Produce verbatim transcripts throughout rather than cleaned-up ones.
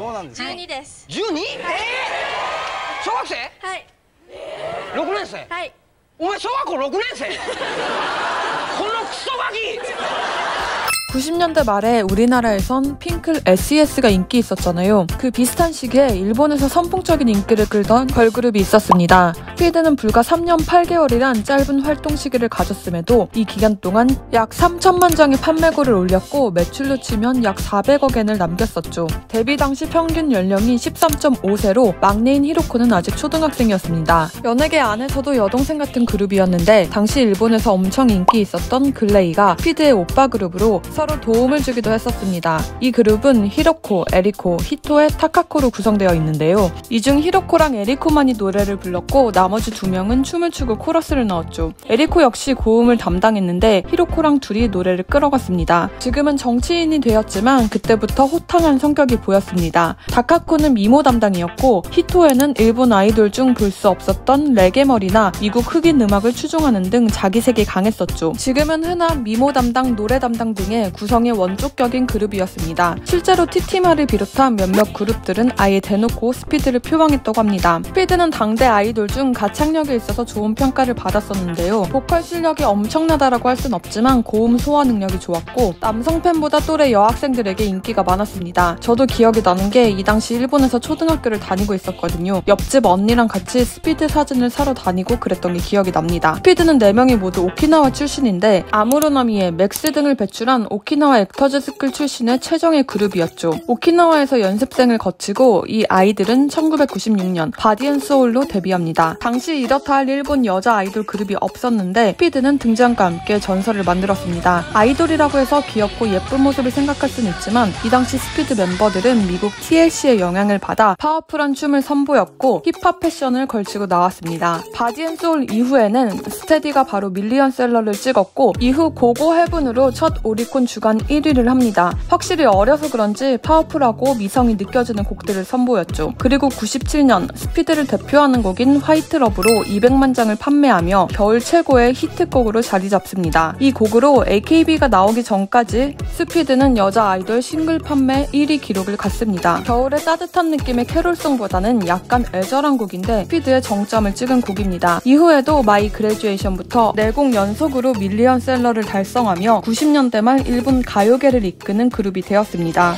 どうなんですか？ じゅうにです。 じゅうに？えー、小学生？ はい。 ろくねん生？ はい。 お前小学校ろくねん生？このクソガキ！ 구십 년대 말에 우리나라에선 핑클 에스이에스가 인기 있었잖아요. 그 비슷한 시기에 일본에서 선풍적인 인기를 끌던 걸그룹이 있었습니다. 스피드는 불과 삼 년 팔 개월이란 짧은 활동 시기를 가졌음에도 이 기간 동안 약 삼천만 장의 판매고를 올렸고 매출로 치면 약 사백억 엔을 남겼었죠. 데뷔 당시 평균 연령이 십삼 점 오 세로 막내인 히로코는 아직 초등학생이었습니다. 연예계 안에서도 여동생 같은 그룹이었는데 당시 일본에서 엄청 인기 있었던 글레이가 스피드의 오빠 그룹으로 서로 도움을 주기도 했었습니다. 이 그룹은 히로코, 에리코, 히토의 타카코로 구성되어 있는데요. 이 중 히로코랑 에리코만이 노래를 불렀고 나머지 두 명은 춤을 추고 코러스를 넣었죠. 에리코 역시 고음을 담당했는데 히로코랑 둘이 노래를 끌어갔습니다. 지금은 정치인이 되었지만 그때부터 호탕한 성격이 보였습니다. 타카코는 미모 담당이었고 히토에는 일본 아이돌 중 볼 수 없었던 레게머리나 미국 흑인 음악을 추종하는 등 자기색이 강했었죠. 지금은 흔한 미모 담당, 노래 담당 등의 구성의 원조격인 그룹이었습니다. 실제로 티티마를 비롯한 몇몇 그룹들은 아예 대놓고 스피드를 표방했다고 합니다. 스피드는 당대 아이돌 중 가창력에 있어서 좋은 평가를 받았었는데요. 보컬 실력이 엄청나다라고 할 순 없지만 고음 소화 능력이 좋았고 남성 팬보다 또래 여학생들에게 인기가 많았습니다. 저도 기억이 나는 게 이 당시 일본에서 초등학교를 다니고 있었거든요. 옆집 언니랑 같이 스피드 사진을 사러 다니고 그랬던 게 기억이 납니다. 스피드는 네 명이 모두 오키나와 출신인데 아무로나미에 맥스 등을 배출한 오키나와 액터즈 스쿨 출신의 최정예 그룹이었죠. 오키나와에서 연습생을 거치고 이 아이들은 천구백구십육 년 바디앤소울로 데뷔합니다. 당시 이렇다 할 일본 여자 아이돌 그룹이 없었는데 스피드는 등장과 함께 전설을 만들었습니다. 아이돌이라고 해서 귀엽고 예쁜 모습을 생각할 수는 있지만 이 당시 스피드 멤버들은 미국 티엘씨의 영향을 받아 파워풀한 춤을 선보였고 힙합 패션을 걸치고 나왔습니다. 바디앤소울 이후에는 스테디가 바로 밀리언셀러를 찍었고 이후 고고 헤븐으로 첫 오리콘 주간 일 위를 합니다. 확실히 어려서 그런지 파워풀하고 미성이 느껴지는 곡들을 선보였죠. 그리고 구십칠 년 스피드를 대표하는 곡인 화이트러브로 이백만 장을 판매하며 겨울 최고의 히트곡으로 자리 잡습니다. 이 곡으로 에이케이비가 나오기 전까지 스피드는 여자 아이돌 싱글 판매 일 위 기록을 갖습니다. 겨울의 따뜻한 느낌의 캐롤송보다는 약간 애절한 곡인데 스피드의 정점을 찍은 곡입니다. 이후에도 마이 그레듀에이션부터 네 곡 연속으로 밀리언셀러를 달성하며 구십 년대 말 일본 가요계를 이끄는 그룹이 되었습니다.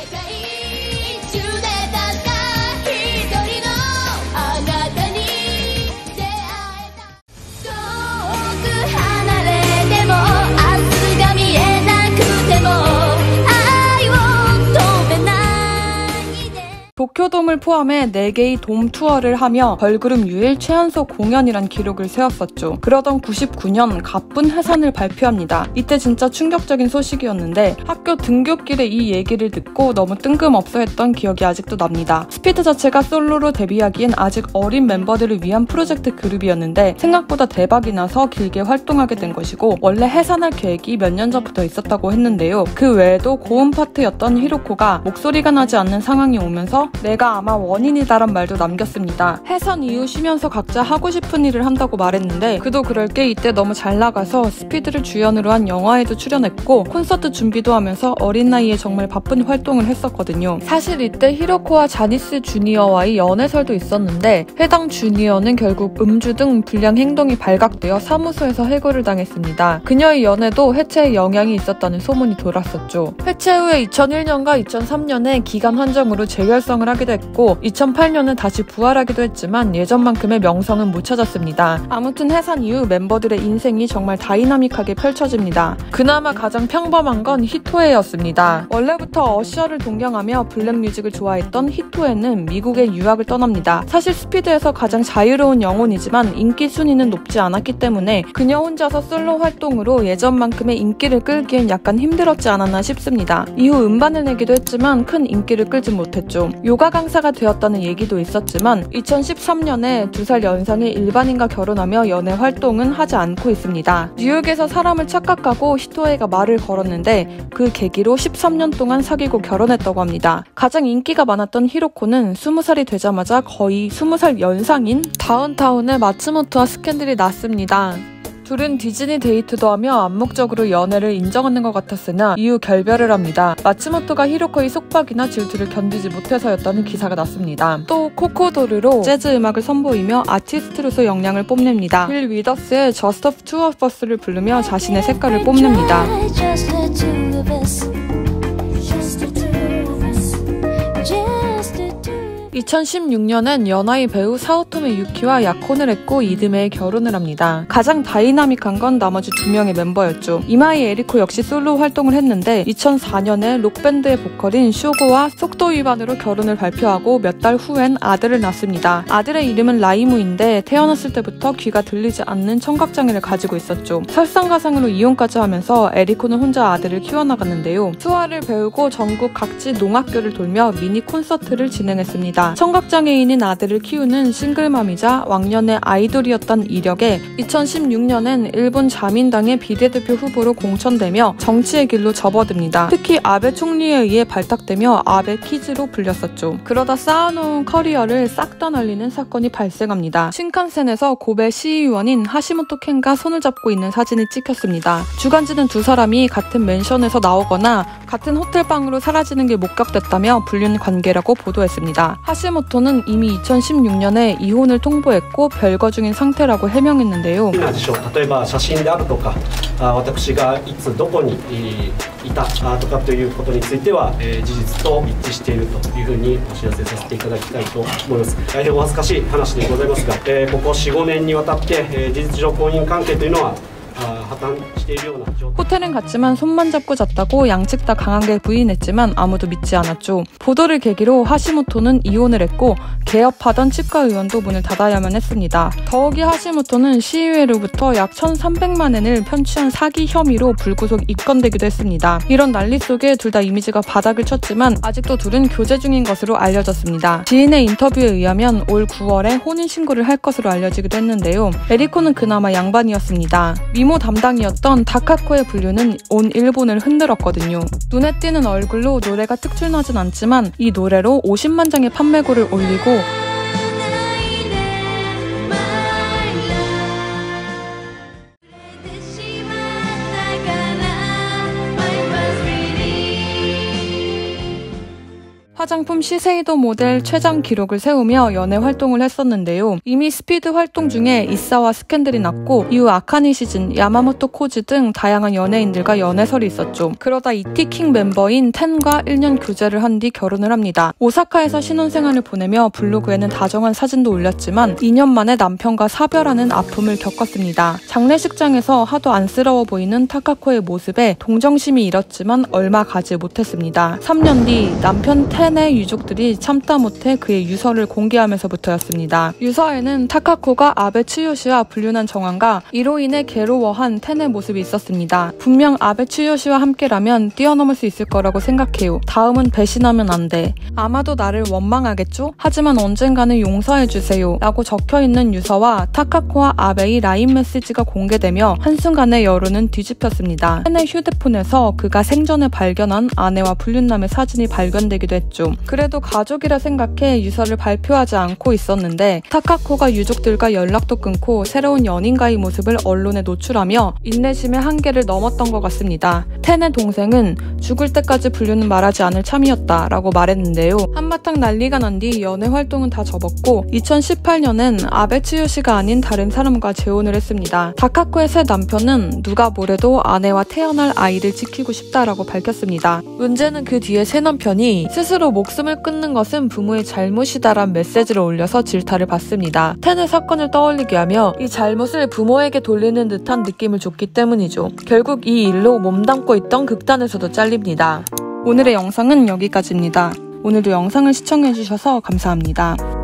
도쿄돔을 포함해 네 개의 돔 투어를 하며 걸그룹 유일 최연소 공연이란 기록을 세웠었죠. 그러던 구십구 년 가쁜 해산을 발표합니다. 이때 진짜 충격적인 소식이었는데 학교 등굣길에 이 얘기를 듣고 너무 뜬금없어 했던 기억이 아직도 납니다. 스피드 자체가 솔로로 데뷔하기엔 아직 어린 멤버들을 위한 프로젝트 그룹이었는데 생각보다 대박이 나서 길게 활동하게 된 것이고 원래 해산할 계획이 몇 년 전부터 있었다고 했는데요. 그 외에도 고음 파트였던 히로코가 목소리가 나지 않는 상황이 오면서 내가 아마 원인이다란 말도 남겼습니다. 해산 이후 쉬면서 각자 하고 싶은 일을 한다고 말했는데 그도 그럴 게 이때 너무 잘 나가서 스피드를 주연으로 한 영화에도 출연했고 콘서트 준비도 하면서 어린 나이에 정말 바쁜 활동을 했었거든요. 사실 이때 히로코와 자니스 주니어와의 연애설도 있었는데 해당 주니어는 결국 음주 등 불량 행동이 발각되어 사무소에서 해고를 당했습니다. 그녀의 연애도 해체에 영향이 있었다는 소문이 돌았었죠. 해체 후에 이천일 년과 이천삼 년에 기간 한정으로 재결성 하기도 했고 이천팔 년은 다시 부활하기도 했지만 예전만큼의 명성은 못 찾았습니다. 아무튼 해산 이후 멤버들의 인생이 정말 다이나믹하게 펼쳐집니다. 그나마 가장 평범한 건 히토에였습니다. 원래부터 어셔를 동경하며 블랙뮤직을 좋아했던 히토에는 미국에 유학을 떠납니다. 사실 스피드에서 가장 자유로운 영혼이지만 인기 순위는 높지 않았기 때문에 그녀 혼자서 솔로 활동으로 예전만큼의 인기를 끌기엔 약간 힘들었지 않았나 싶습니다. 이후 음반을 내기도 했지만 큰 인기를 끌진 못했죠. 요가 강사가 되었다는 얘기도 있었지만 이천십삼 년에 두 살 연상의 일반인과 결혼하며 연애 활동은 하지 않고 있습니다. 뉴욕에서 사람을 착각하고 히토에가 말을 걸었는데 그 계기로 십삼 년 동안 사귀고 결혼했다고 합니다. 가장 인기가 많았던 히로코는 스무 살이 되자마자 거의 스무 살 연상인 다운타운의 마츠모토와 스캔들이 났습니다. 둘은 디즈니 데이트도 하며 암묵적으로 연애를 인정하는 것 같았으나 이후 결별을 합니다. 마츠모토가 히로코의 속박이나 질투를 견디지 못해서였다는 기사가 났습니다. 또 코코도르로 재즈 음악을 선보이며 아티스트로서 역량을 뽐냅니다. 빌 위더스의 Just of Two of Us를 부르며 자신의 색깔을 뽐냅니다. 이천십육 년엔 연하의 배우 사오토메 유키와 약혼을 했고 이듬해 결혼을 합니다. 가장 다이나믹한 건 나머지 두 명의 멤버였죠. 이마이 에리코 역시 솔로 활동을 했는데 이천사 년에 록밴드의 보컬인 쇼고와 속도 위반으로 결혼을 발표하고 몇 달 후엔 아들을 낳습니다. 아들의 이름은 라이무인데 태어났을 때부터 귀가 들리지 않는 청각장애를 가지고 있었죠. 설상가상으로 이혼까지 하면서 에리코는 혼자 아들을 키워나갔는데요. 수화를 배우고 전국 각지 농학교를 돌며 미니 콘서트를 진행했습니다. 청각장애인인 아들을 키우는 싱글맘이자 왕년의 아이돌이었던 이력에 이천십육 년엔 일본 자민당의 비례대표 후보로 공천되며 정치의 길로 접어듭니다. 특히 아베 총리에 의해 발탁되며 아베 키즈로 불렸었죠. 그러다 쌓아놓은 커리어를 싹 다 날리는 사건이 발생합니다. 신칸센에서 고베 시의원인 하시모토 켄과 손을 잡고 있는 사진이 찍혔습니다. 주간지는 두 사람이 같은 맨션에서 나오거나 같은 호텔방으로 사라지는 게 목격됐다며 불륜 관계라고 보도했습니다. 하시모토는 이미 이천십육 년에 이혼을 통보했고 별거 중인 상태라고 해명했는데요. 例えば写真であるとか、私がいつどこにいたとかということについては事実と一致しているというふうにお知らせさせていただきたいと思います。大変お恥ずかしい話でございますが、ここよん、ごねんにわたって事実上婚姻関係というのは 호텔은 갔지만 손만 잡고 잤다고 양측 다 강하게 부인했지만 아무도 믿지 않았죠. 보도를 계기로 하시모토는 이혼을 했고 개업하던 치과 의원도 문을 닫아야만 했습니다. 더욱이 하시모토는 시의회로부터 약 천삼백만 엔을 편취한 사기 혐의로 불구속 입건되기도 했습니다. 이런 난리 속에 둘 다 이미지가 바닥을 쳤지만 아직도 둘은 교제 중인 것으로 알려졌습니다. 지인의 인터뷰에 의하면 올 구월에 혼인신고를 할 것으로 알려지기도 했는데요. 에리코는 그나마 양반이었습니다. 미모 담당이었던 다카코의 분류는 온 일본을 흔들었거든요. 눈에 띄는 얼굴로 노래가 특출나진 않지만 이 노래로 오십만 장의 판매고를 올리고 화장품 시세이도 모델 최장 기록을 세우며 연애 활동을 했었는데요. 이미 스피드 활동 중에 이사와 스캔들이 났고 이후 아카니 시즌, 야마모토 코지 등 다양한 연예인들과 연애설이 있었죠. 그러다 이티킹 멤버인 텐과 일 년 교제를 한 뒤 결혼을 합니다. 오사카에서 신혼생활을 보내며 블로그에는 다정한 사진도 올렸지만 이 년 만에 남편과 사별하는 아픔을 겪었습니다. 장례식장에서 하도 안쓰러워 보이는 타카코의 모습에 동정심이 일었지만 얼마 가지 못했습니다. 삼 년 뒤 남편 텐 텐의 유족들이 참다 못해 그의 유서를 공개하면서부터였습니다. 유서에는 타카코가 아베 츠요시와 불륜한 정황과 이로 인해 괴로워한 텐의 모습이 있었습니다. 분명 아베 츠요시와 함께라면 뛰어넘을 수 있을 거라고 생각해요. 다음은 배신하면 안 돼. 아마도 나를 원망하겠죠? 하지만 언젠가는 용서해주세요. 라고 적혀있는 유서와 타카코와 아베의 라인 메시지가 공개되며 한순간에 여론은 뒤집혔습니다. 텐의 휴대폰에서 그가 생전에 발견한 아내와 불륜남의 사진이 발견되기도 했죠. 그래도 가족이라 생각해 유서를 발표하지 않고 있었는데 타카코가 유족들과 연락도 끊고 새로운 연인과의 모습을 언론에 노출하며 인내심의 한계를 넘었던 것 같습니다. 텐의 동생은 죽을 때까지 불륜은 말하지 않을 참이었다 라고 말했는데요. 한바탕 난리가 난 뒤 연애 활동은 다 접었고 이천십팔 년엔 아베 츠요시가 아닌 다른 사람과 재혼을 했습니다. 타카코의 새 남편은 누가 뭐래도 아내와 태어날 아이를 지키고 싶다라고 밝혔습니다. 문제는 그 뒤에 새 남편이 스스로 목숨을 끊는 것은 부모의 잘못이다란 메시지를 올려서 질타를 받습니다. 텐의 사건을 떠올리게 하며 이 잘못을 부모에게 돌리는 듯한 느낌을 줬기 때문이죠. 결국 이 일로 몸담고 있던 극단에서도 잘립니다. 오늘의 영상은 여기까지입니다. 오늘도 영상을 시청해주셔서 감사합니다.